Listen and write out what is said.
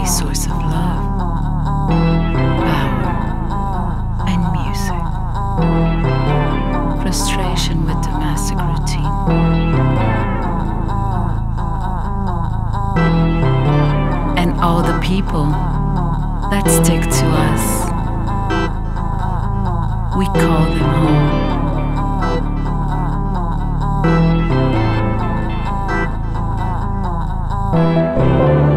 a source of love, power, and music. Frustration with domestic routine. And all the people that stick to us, we call them home.